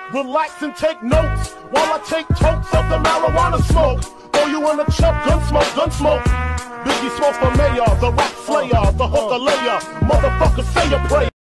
Relax and take notes while I take totes of the marijuana smoke. Throw you in the chuck, gun smoke. Biggie Smoke for mayor, the rap slayer, the hooker layer. Motherfucker, say a prayer.